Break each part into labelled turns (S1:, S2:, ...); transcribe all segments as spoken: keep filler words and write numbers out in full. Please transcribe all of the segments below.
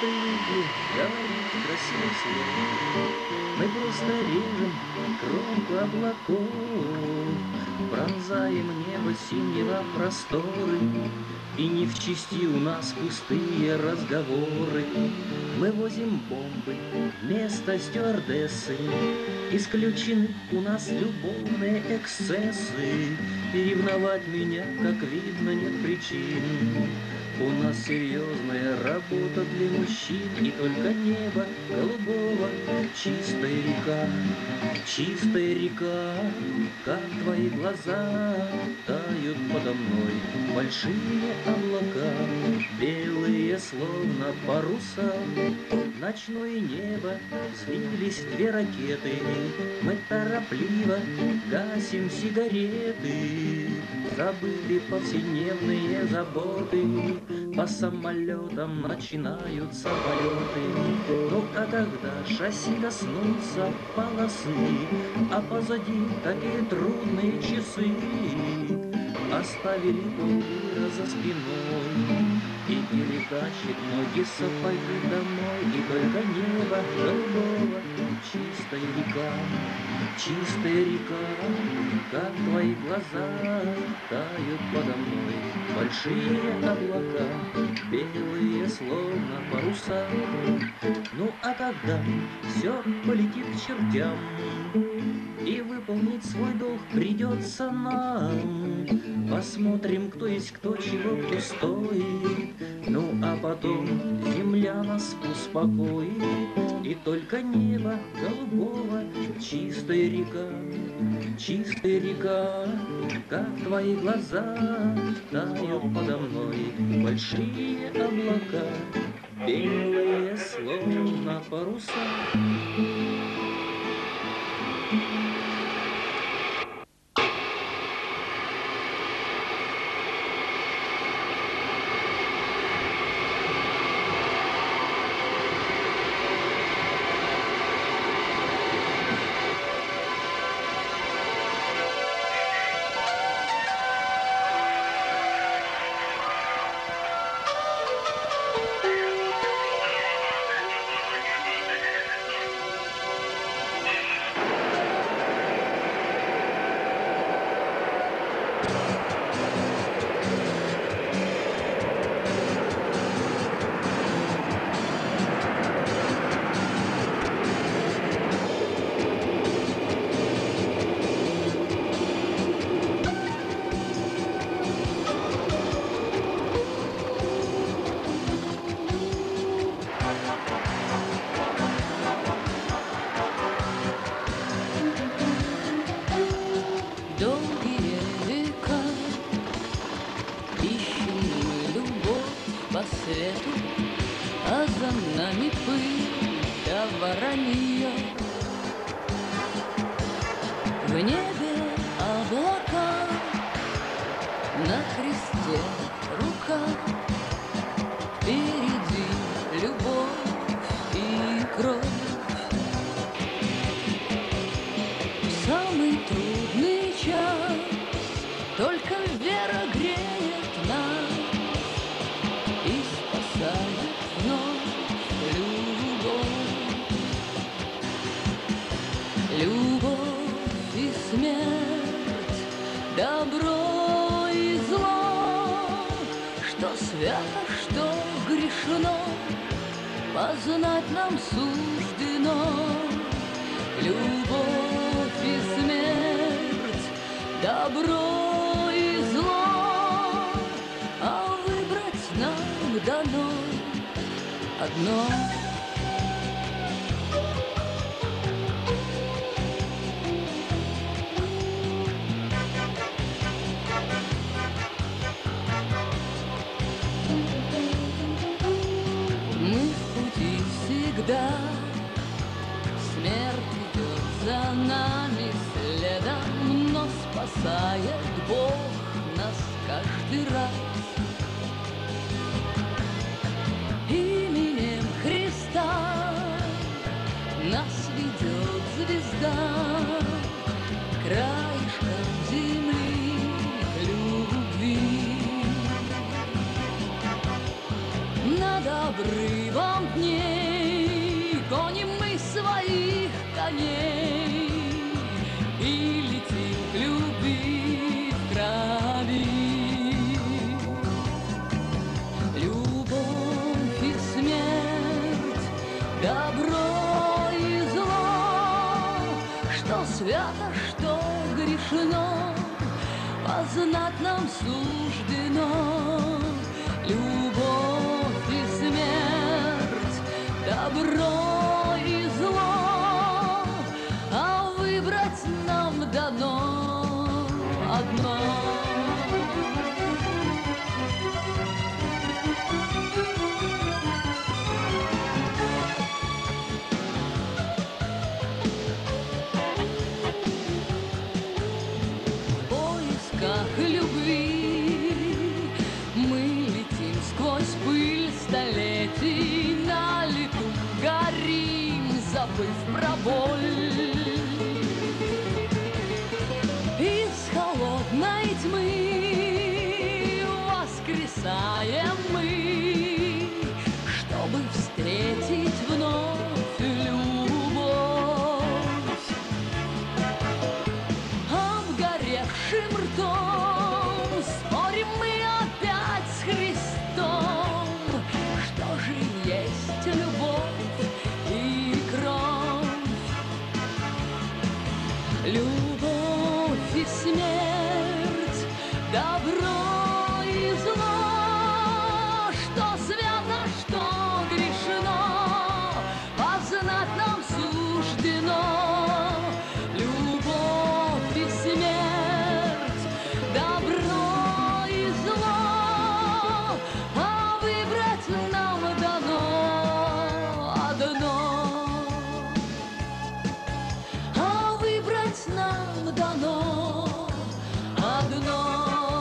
S1: привыкли говорить красивые слова. Мы просто режем кромку облаков, пронзаем небо синего просторы, и не в чести у нас пустые разговоры. Мы возим бомбы вместо стюардессы, исключены у нас любовные эксцессы. И ревновать меня, как видно, нет причин. У нас серьезная работа для мужчин, и только небо голубого, чистая река, чистая река, как твои глаза тают подо мной большие облака, белые словно паруса. Ночное небо взвились две ракеты, мы торопливо гасим сигареты, забыли повседневные заботы. По самолетам начинаются полеты. Ну а когда шасси коснутся полосы, а позади такие трудные часы, оставили полмира за спиной, и перетащит ноги сапоги домой. И только небо голубого, чистая река, чистая река, как твои глаза тают подо мной большие облака, белые словно паруса. Ну а когда все полетит к чертям, и выполнить свой долг придется нам, посмотрим, кто есть кто, чего кто стоит. Ну а потом земля нас успокоит, и только небо голубого, чистая река, чистая река, как твои глаза тают подо мной большие облака, белые словно паруса.
S2: А за нами пыль да воронье. В небе облака, на кресте рука, впереди любовь и кровь. В самый трудный час только вера греет нас и спасает вновь любовь. Любовь и смерть, добро и зло, что свято, что грешно, познать нам суждено. Любовь и смерть, добро и зло, а выбрать нам дано одно. Мы в пути всегда, смерть идет за нами следом, но спасает Бог нас каждый раз. Именем Христа нас ведет звезда, краешком земли к любви. На добро обрывом дней гоним мы своих коней и летим к любви в крови. Любовь и смерть, добро и зло, что свято, что грешно, познать нам суждено. Любовь и смерть, добро и зло, а выбрать нам дано одно. В поисках любви мы летим сквозь пыль столетий, на лету горим, забыв про боль. Из холодной тьмы воскресаем мы, чтобы встретить вновь любовь. Обгоревшим ртом спорим мы опять с Христом, что же есть любовь и кровь. Любовь и смерть, добро и зло, что свято, что грешно, познать нам суждено. Любовь и смерть, добро и зло, а выбрать нам дано одно. А выбрать нам дано одно.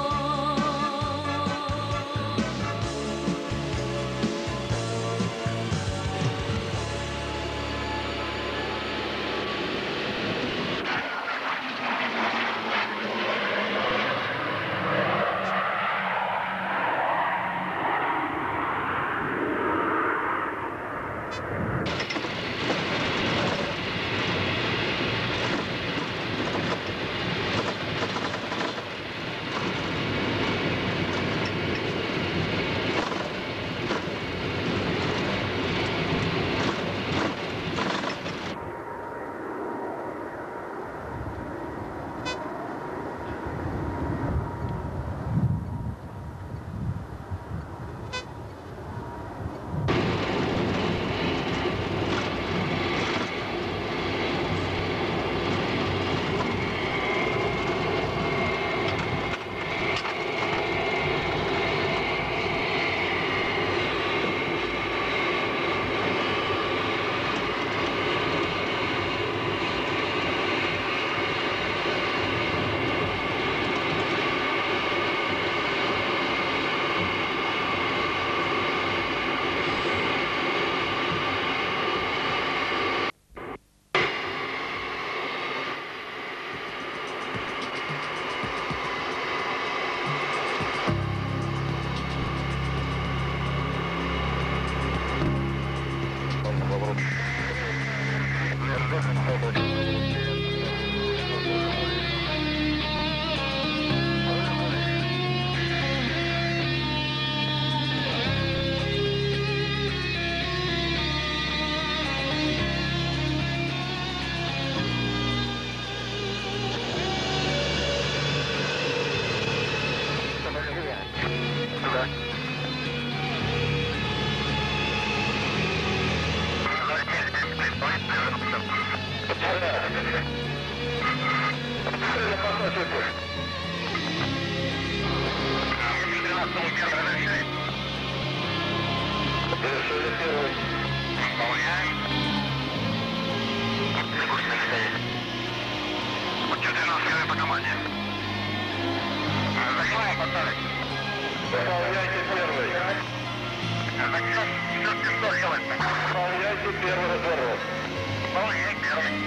S3: Выполняйте первый. Выполняйте первый разворот. Выполняй первый.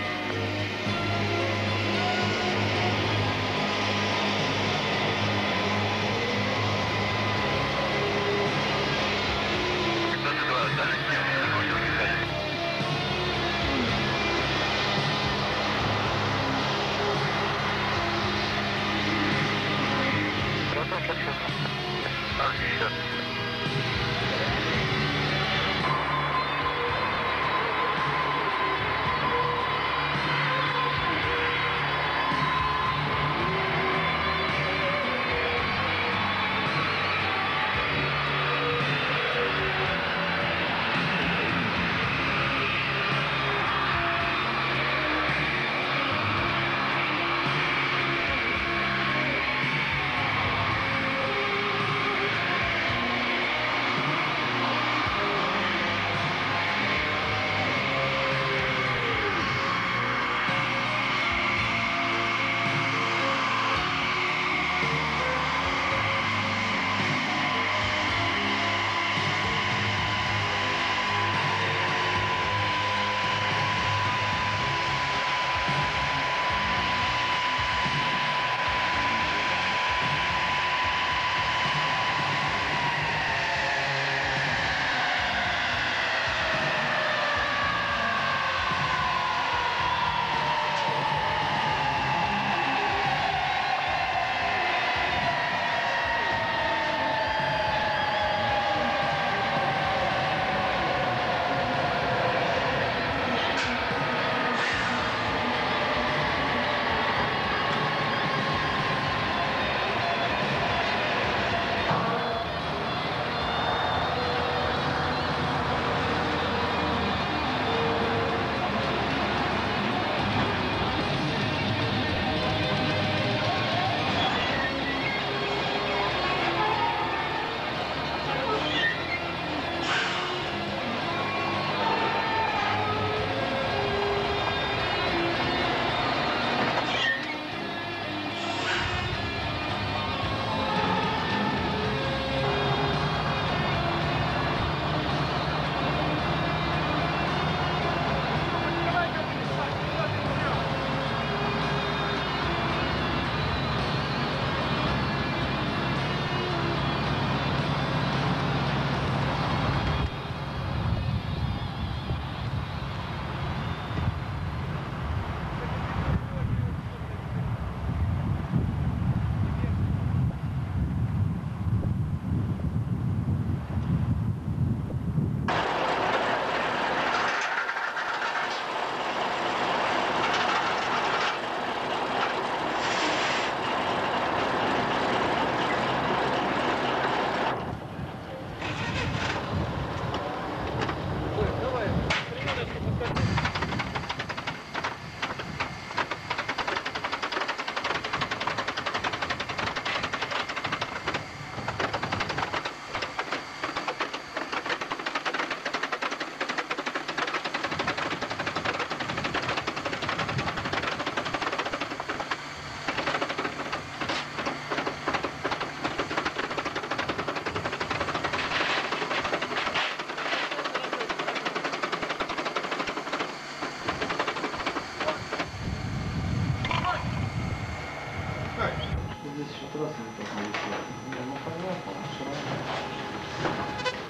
S4: Ну понятно, но все равно.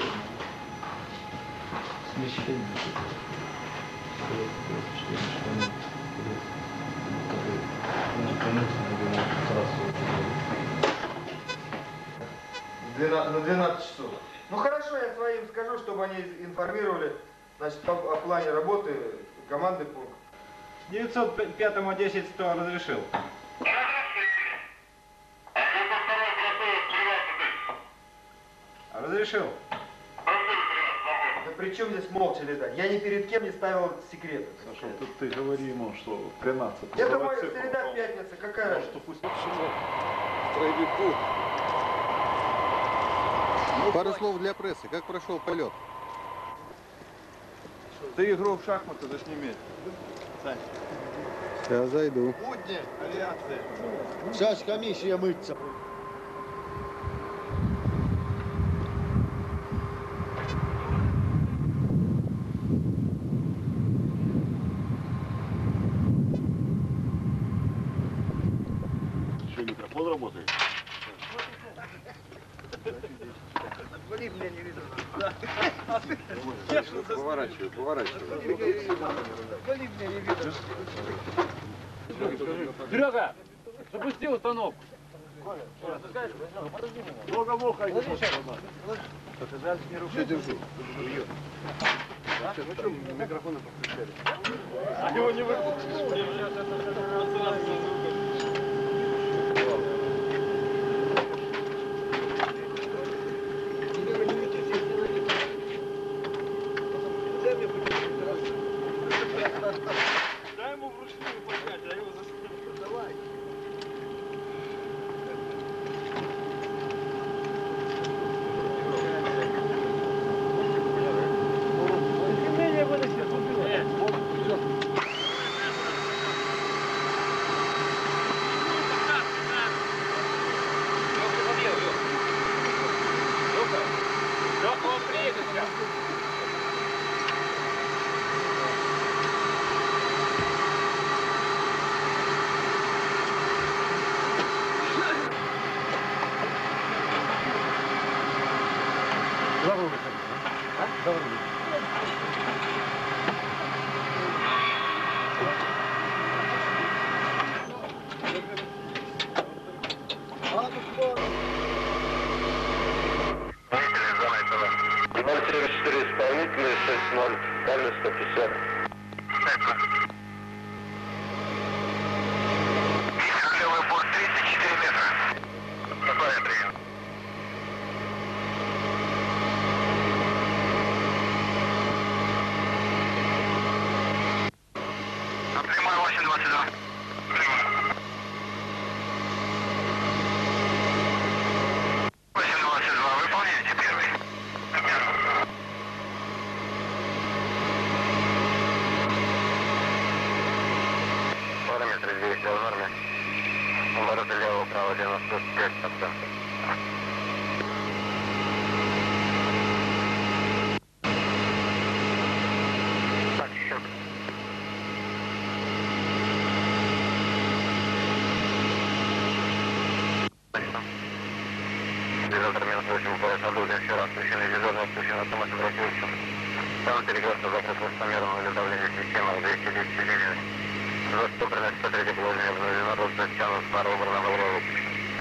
S4: Смещение.
S5: На двенадцать часов. Ну хорошо, я своим скажу, чтобы они информировали, значит, по, о плане работы команды пункта. девятьсот пятому десять сто разрешил. Разрешил. Да при чем здесь молча летать? Я ни перед кем не ставил секреты.
S4: Саша, ты, ты говори ему, что тринадцать.
S5: Это моя среда, пятница, какая разница?
S4: Что пусть строевику.
S6: Пару слов для прессы. Как прошел полет?
S4: Ты игру в шахматы зашними. Сань.
S6: Сейчас зайду.
S4: Будни, авиация.
S7: Сейчас комиссия мыться.
S4: Еще микрофон работает?
S5: Отвали, меня не видно.
S6: Поворачивай, поворачивай.
S5: Отвали, меня не видно.
S8: Серега, запусти установку.
S4: Много моха не
S6: Все, держу.
S4: Ну что, микрофоны подключали?
S8: А его не выключишь.
S4: Дай ему вручную поднять, а его засунем. Давай.
S3: ноль семьдесят четыре исполнительный, шесть ноль, дальность сто пятьдесят. Левый борт тридцать четыре метра. Какой прием? Прямой восемь двадцать два. восемь двадцать два, выполняйте первый. Параметры двести в норме. Обороты лево, право, девяносто пять процентов. Так, счет. Дизель минус восемь, пояс надутый, еще раз включены дизельный, включен автомат обратился. Там телеграф закрыт высокомерного для давления системы двести десять девять. За сто приносит по третье положение обновлено, рост затянут с пару обратного выпуска.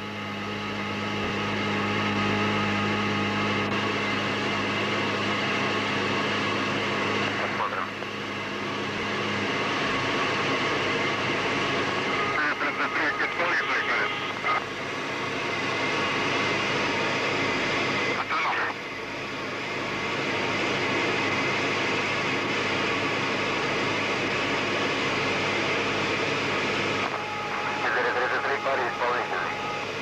S3: Посмотрим. Остановка. четыре тридцать три, парень исполнительный.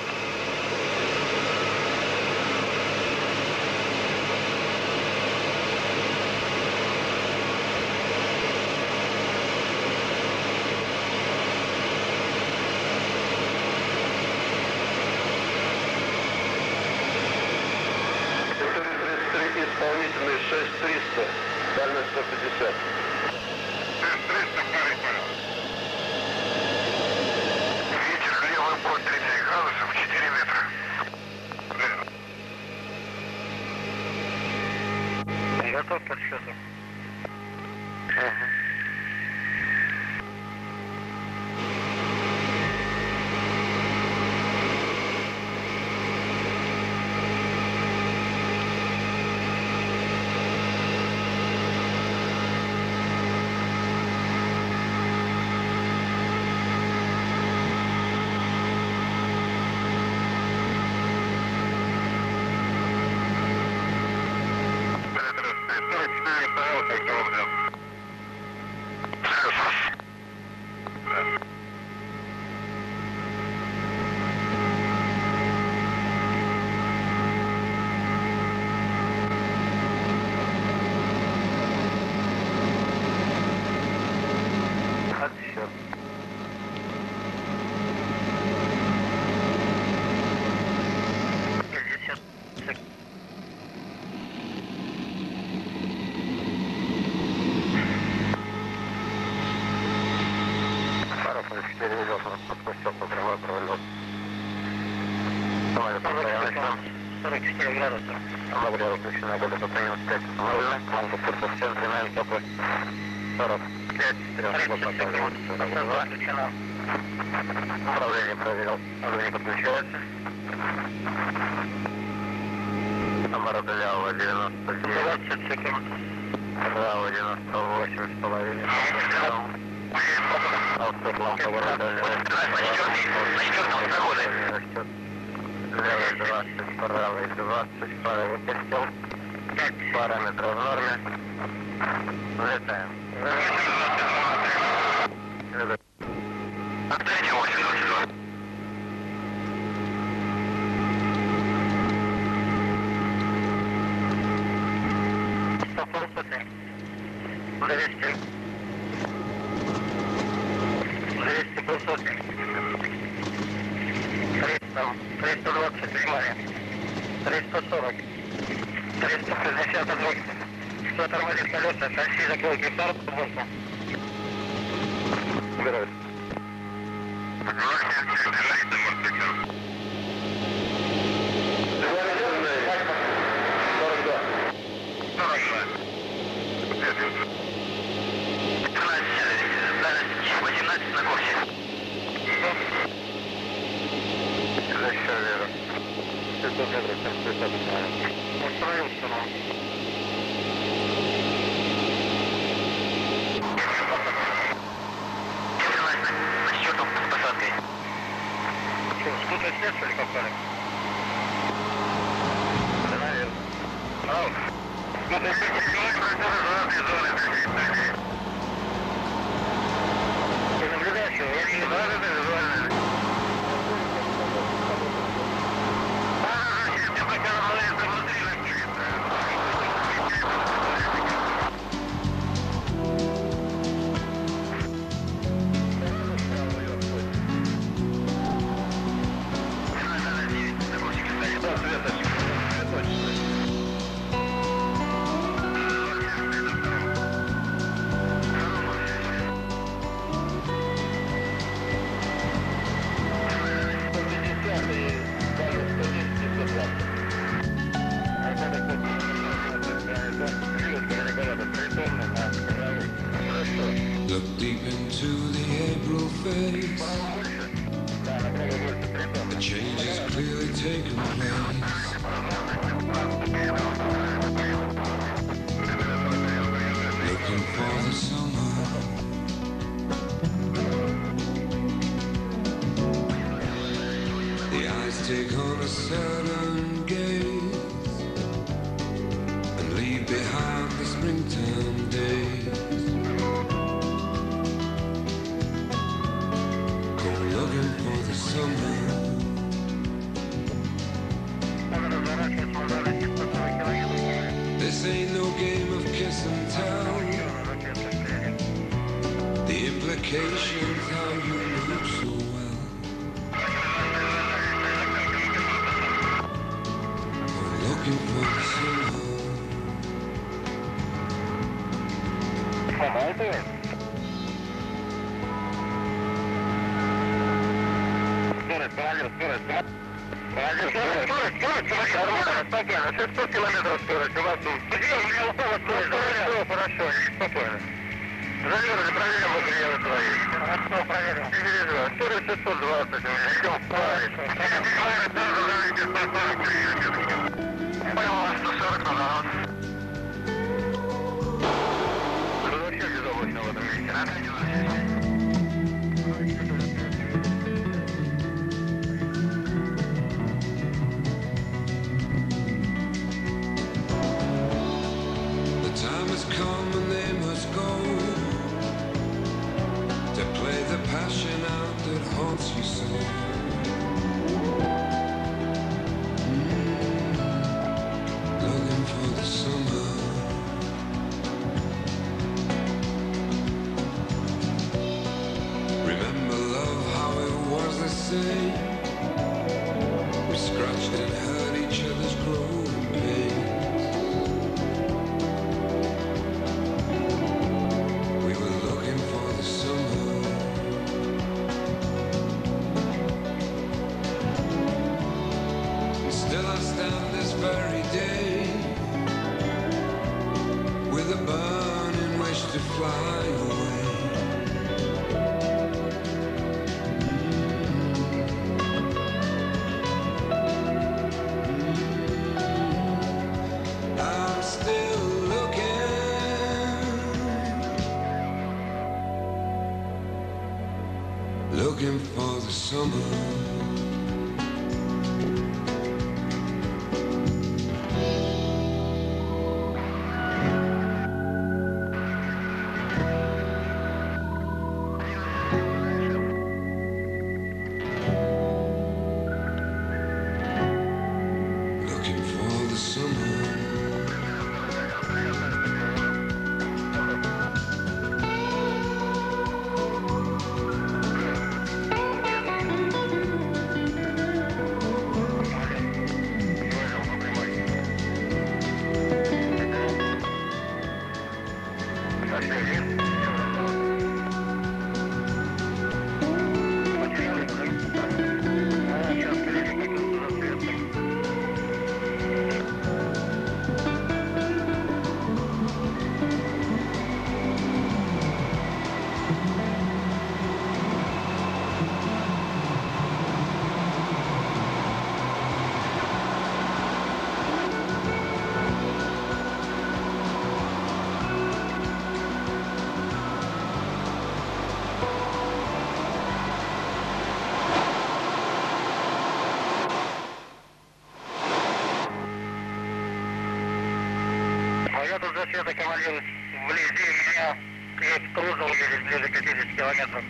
S3: четыре тридцать три, исполнительный, шесть триста, дальность сто пятьдесят. шесть триста, парень, понял. Ветер левый борт тридцать градусов, четыре метра. Готов по счету. Ага. сорок четыре градуса. Обогрев включена, вода по минус пять. Ноль. Лампа пульса в центре, наверное, теплый. сорок пять. Включена. Управление проверил. Уже не подключается. Обороты левого девяносто девять. двадцать секунд. Правого девяносто восемь с половиной. Аутсет лампа оборота. Растет. Левый двадцать, правый двадцать, правый выпустил. Параметры в норме. Летаем. Отдайте восемь ноль два. сто полсотни. двести. двести полсотни. триста двадцать внимание. триста сорок. триста шестьдесят один. Кто тормозит колеса, шасси закрой гектар по борту. Убирают. восемнадцать на курсе. Еще вверх. пятьсот метров, семьсот пятьдесят. Устроился, но. На счету с посадкой. Что, спутать нет, что ли, попали? Да, наверное. Ау. Спутать нет, ты наблюдаешь его? Я не знаю, это визуально.
S9: Look deep into the April face. A change has clearly taken place. Looking for the summer. The eyes take on a sudden gaze and leave behind the springtime days. Looking for the summer. This ain't no game of kiss and tell. The implications how you move so well. I'm looking for the summer.
S3: Скорость, правильно, скорость, да? Скорость, скорость, нормально, спокойно, сто километров скорость, у вас тут. Где у меня упало скорость? Все хорошо, спокойно. Замеры проверим, вот я твои. Хорошо, проверим. Скорость шестьсот двадцать, все, правильно. Понял, сто сорок назад. Вы вообще безоблачно в этом месте, да?
S9: Come and they must go to play the passion out that haunts you so. Mm, looking for the summer. Remember love, how it was the same. We scratched and hurt each other's growing pain. To fly away. Mm-hmm. I'm still looking, looking for the summer.
S3: Это командир вблизи меня и круза уедет ближе пятьдесят километров.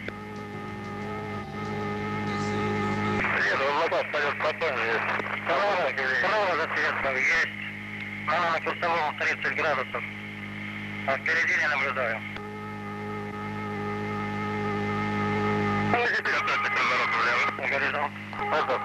S3: Следу, облака встает спокойно. Право, право засветка есть. Она на курсовом тридцать градусов. А впереди не наблюдаю. Давайте вперед, просто дорогу влево. На горизонт. Воздух.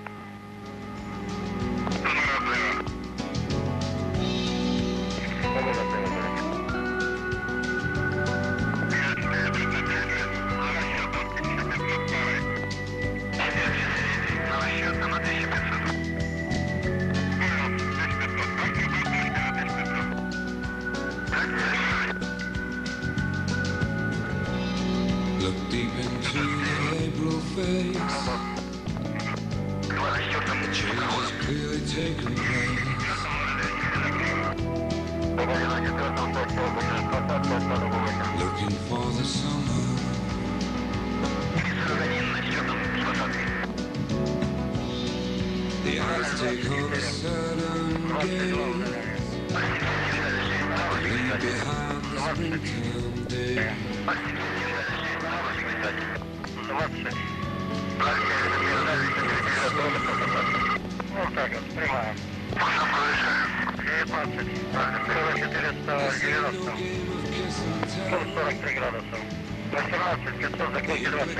S9: Look deep into the April face. The change has clearly taken place. Looking for the summer. The eyes take on a certain gaze. Leave behind the springtime day.
S3: Вот так вот, прямая. девятнадцать, четыреста девяносто, сто сорок три градуса. восемнадцать, пятьсот, закройте двадцать.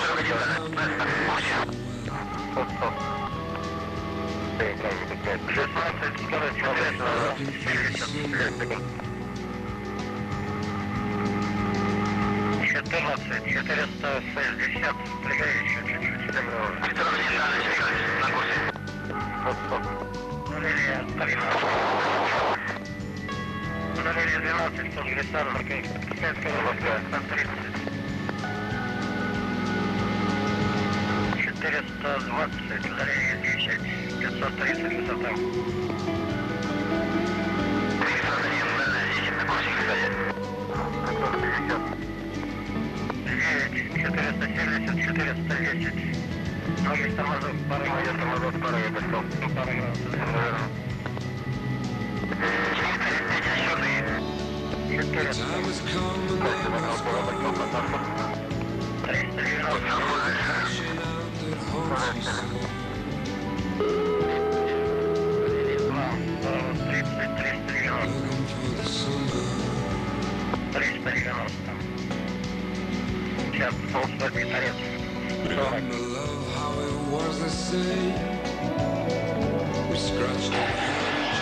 S3: шестнадцать, скорость четыреста семьдесят. четырнадцать, четыреста шестьдесят, прыгай еще чуть-чуть. Удаление двенадцать, сто Грисаров, Китайская Володка, сто тридцать. четыреста двадцать, удаление десять, пятьсот тридцать, высота. девять, четыреста семьдесят, четыреста десять. Ноги тормозов, пара градусов, тормозов, пара градусов, пара градусов.
S9: Time has come and I must go.
S3: триста девяносто.
S9: Passion out that haunts me so.
S3: тридцать, триста девяносто.
S9: Looking for the summer.
S3: триста девяносто. Сейчас полсотни торец.
S9: Remember love, how it was the same. We scratched our head.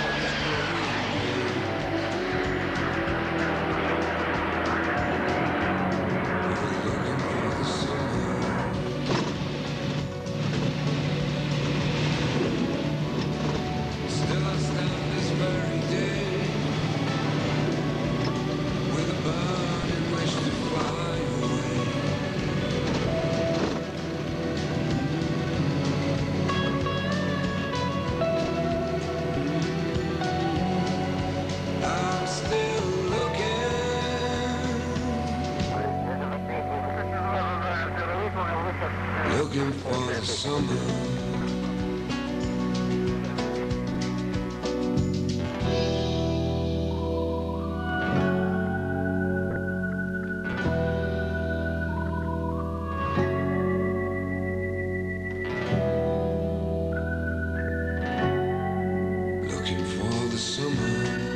S9: Looking for the summer. Looking for the summer.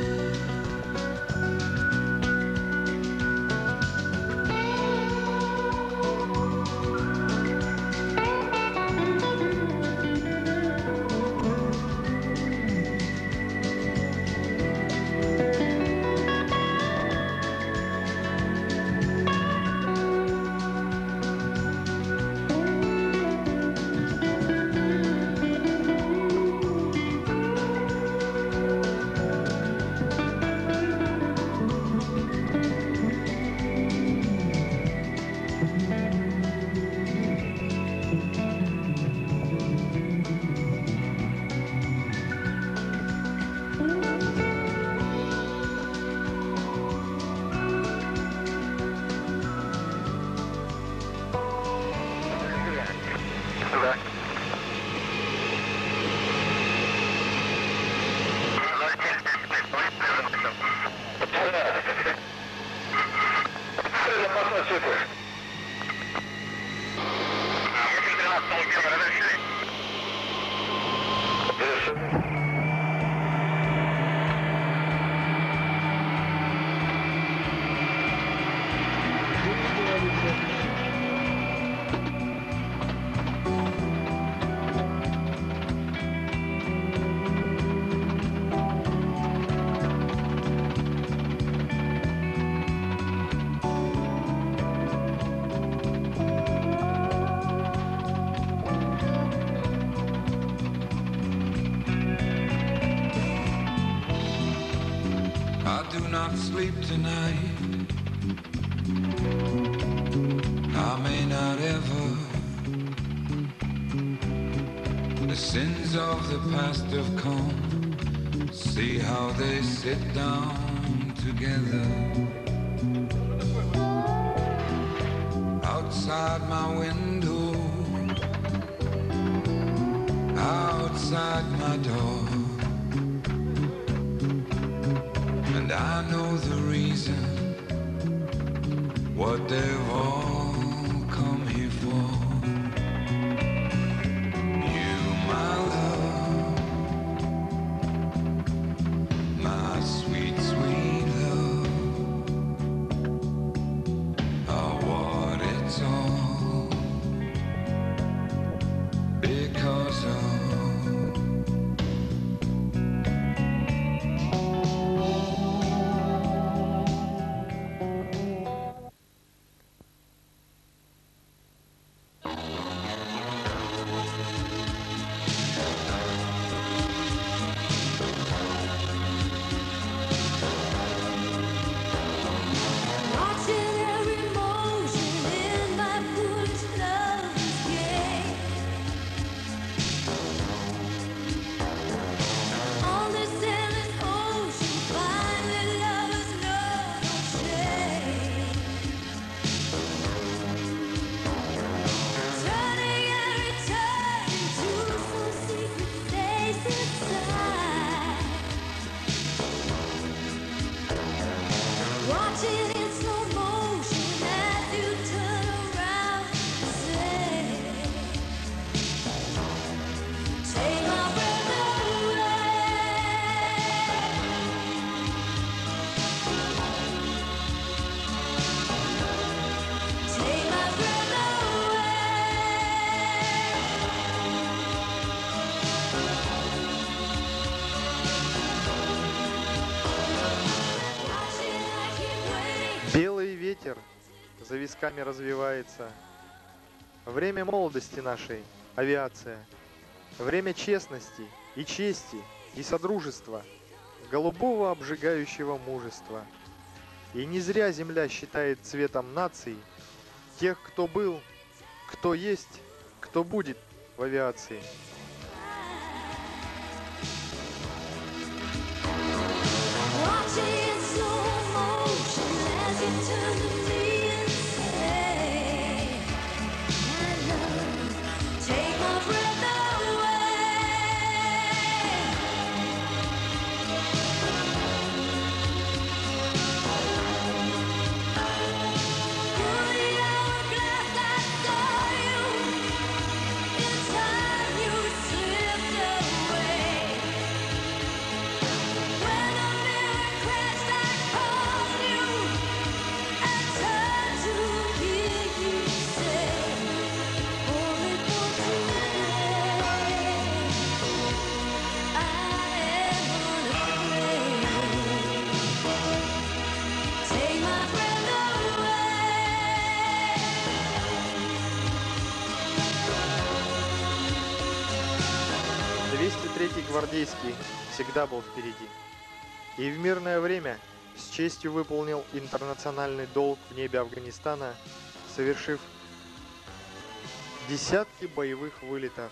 S9: Do not sleep tonight. I may not ever. The sins of the past have come. See how they sit down together. Outside my window, outside my door. And I know the reason, what they've all come here for. You, my love, my sweet, sweet love, are what it's all because of.
S5: висками развивается. Время молодости нашей, авиация. Время честности и чести и содружества, голубого обжигающего мужества. И не зря земля считает цветом наций тех, кто был, кто есть, кто будет в авиации. двести третий гвардейский всегда был впереди. И в мирное время с честью выполнил интернациональный долг в небе Афганистана, совершив десятки боевых вылетов.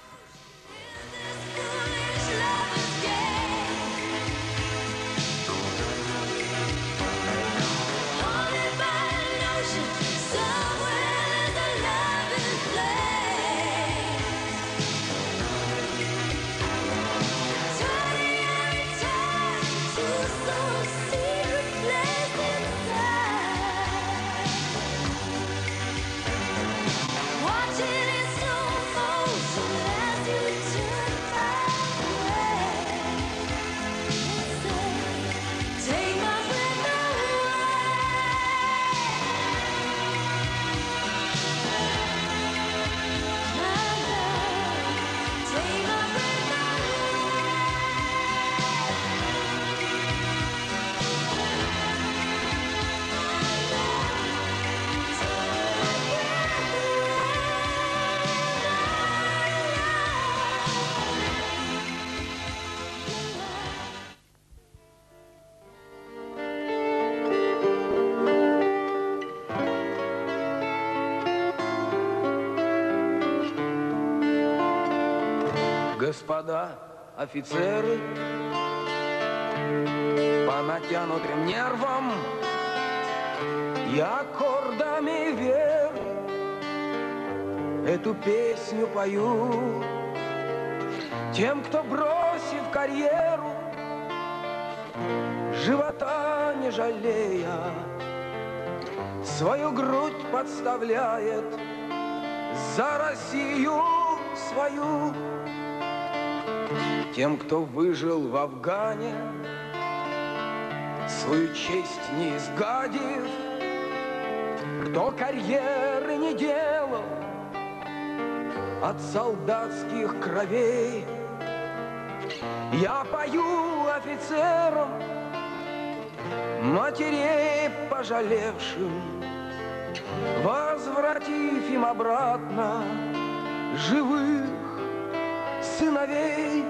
S9: Господа офицеры, по натянутым нервам и аккордами веры эту песню пою тем, кто, бросив карьеру, живота не жалея, свою грудь подставляет за Россию свою. Тем, кто выжил в Афгане, свою честь не изгадив, кто карьеры не делал от солдатских кровей, я пою офицерам, матерей пожалевшим, возвратив им обратно живых сыновей.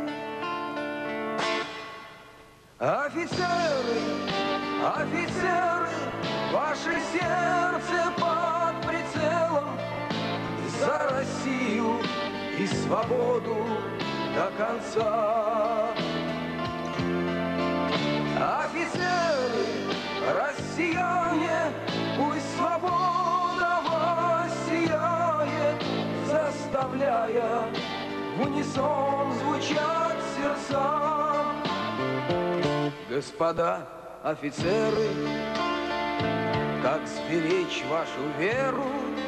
S9: Офицеры, офицеры, ваше сердце под прицелом за Россию и свободу до конца. Офицеры, россияне, пусть свобода воссияет, заставляя в унисон звучать сердца. Господа офицеры, как сберечь вашу веру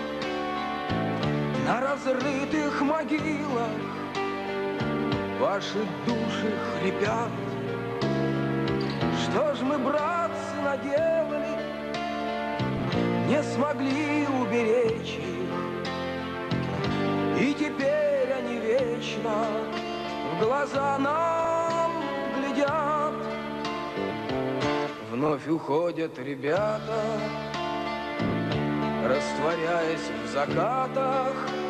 S9: на разрытых могилах? Ваши души хрипят. Что ж мы, братцы, наделали, не смогли уберечь их, и теперь они вечно в глаза нам глядят. Вновь уходят ребята, растворяясь в закатах,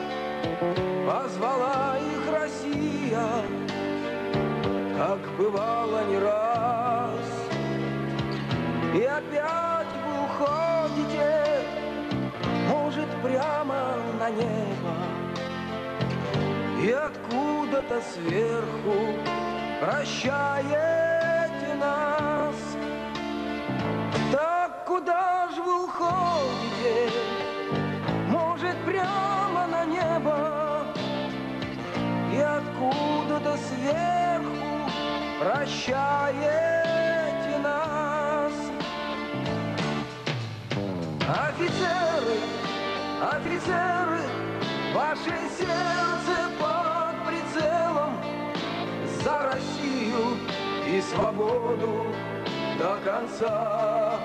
S9: позвала их Россия, как бывало не раз. И опять вы уходите, может, прямо на небо, и откуда-то сверху прощаете нас. Так куда ж вы уходите? Может, прямо на небо, и откуда-то сверху прощаете нас. Офицеры, офицеры, ваше сердце под прицелом, за Россию и свободу до конца.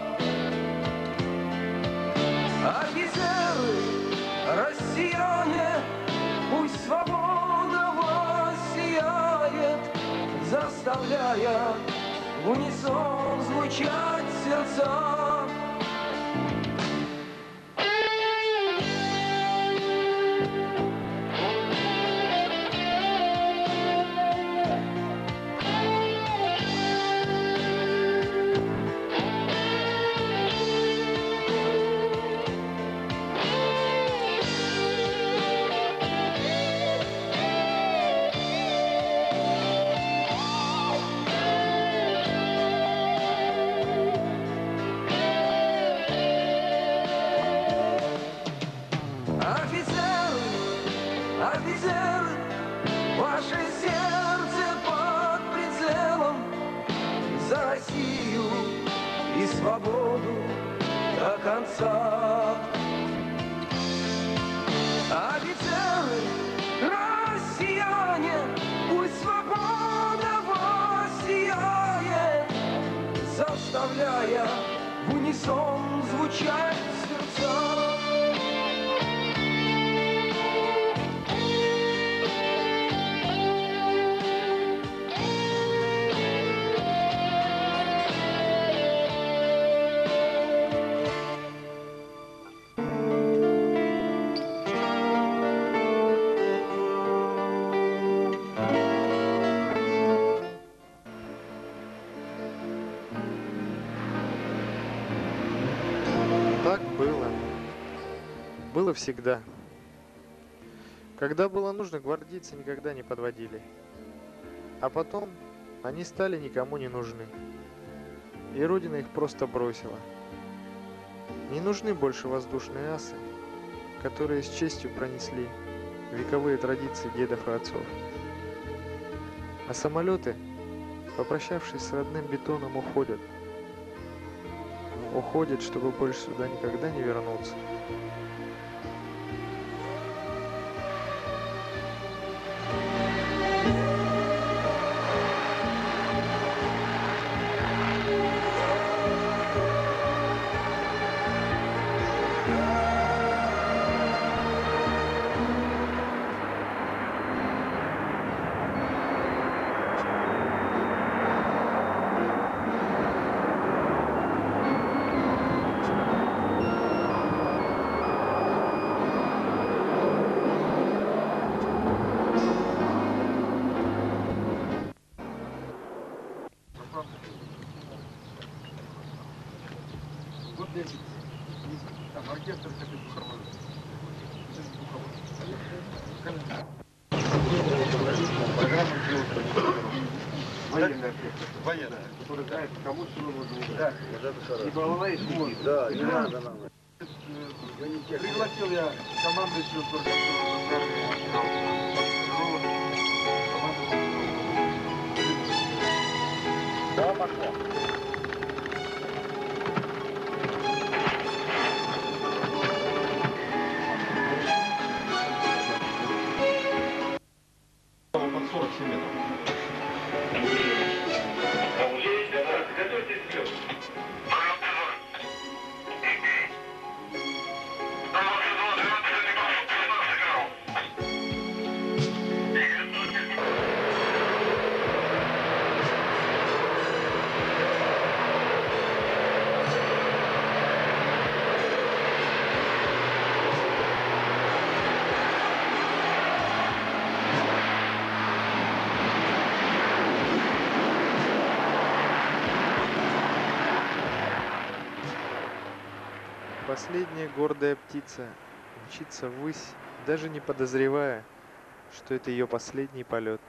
S9: Офицеры, россияне, пусть свобода вас сияет, заставляя в унисон звучать сердца. Офицеры, ваше сердце под прицелом, за Россию и свободу до конца. Офицеры, россияне, пусть свобода вас сияет, заставляя в унисон звучать сердца.
S5: Так было. Было всегда. Когда было нужно, гвардейцы никогда не подводили. А потом они стали никому не нужны. И Родина их просто бросила. Не нужны больше воздушные асы, которые с честью пронесли вековые традиции дедов и отцов. А самолеты, попрощавшись с родным бетоном, уходят. Уходят, чтобы больше сюда никогда не вернуться.
S6: Военная, военная, который знает, кому чего нужно. Да, и голова, и шмот. Да, не надо нам. Пригласил я командующего Да, пошло. Под сорок семь метров.
S5: Последняя гордая птица мчится ввысь, даже не подозревая, что это ее последний полет.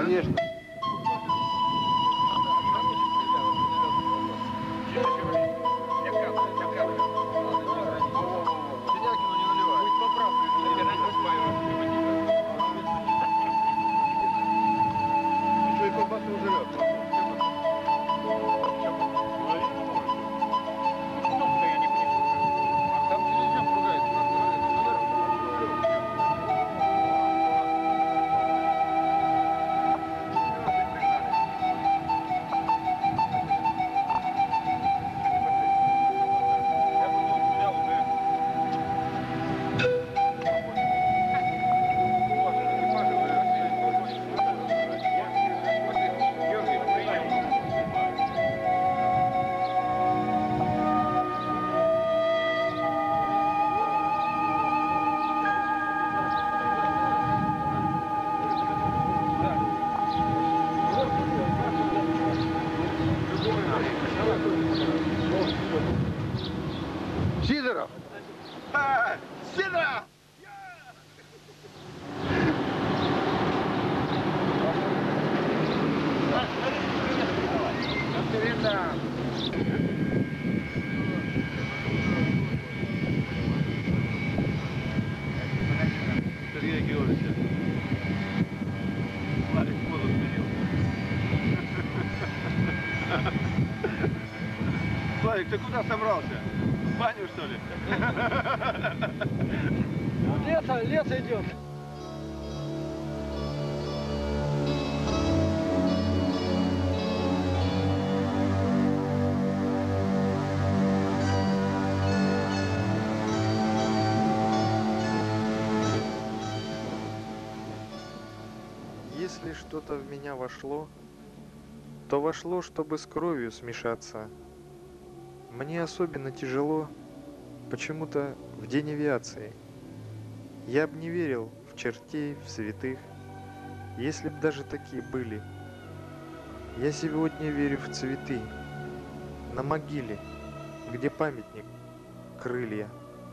S6: Конечно. Сидоров! А, Сидоров! Сергей Георгиевич. Славик воду сменил. Славик, ты куда собрался? В баню, что ли?
S4: Лето, лето идет.
S5: Если что-то в меня вошло, то вошло, чтобы с кровью смешаться. Мне особенно тяжело почему-то в день авиации. Я б не верил в чертей, в святых, если б даже такие были. Я сегодня верю в цветы, на могиле, где памятник, крылья.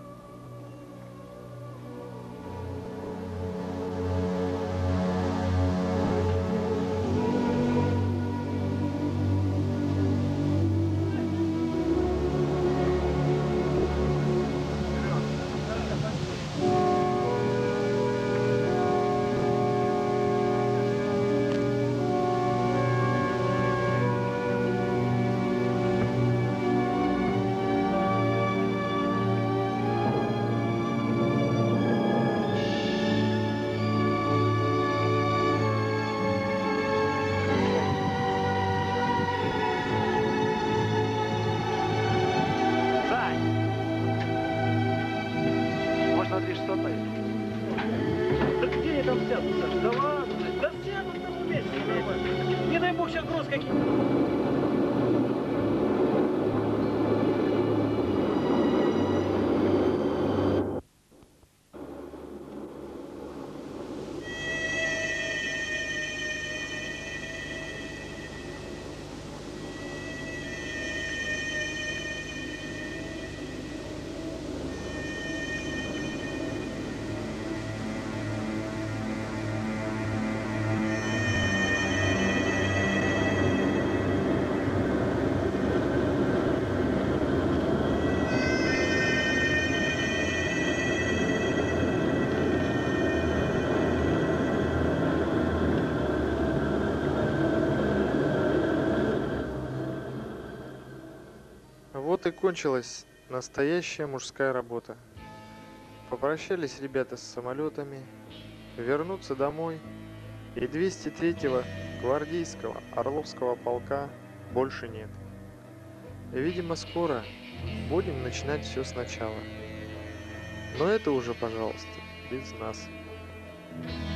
S4: Да где я там сяду, Саш? Да ладно, да сяду в том месте нормально. Не дай бог сейчас груз какие.
S5: Вот и кончилась настоящая мужская работа. Попрощались ребята с самолетами, вернуться домой, и двести третьего гвардейского Орловского полка больше нет. И, видимо, скоро будем начинать все сначала. Но это уже, пожалуйста, без нас.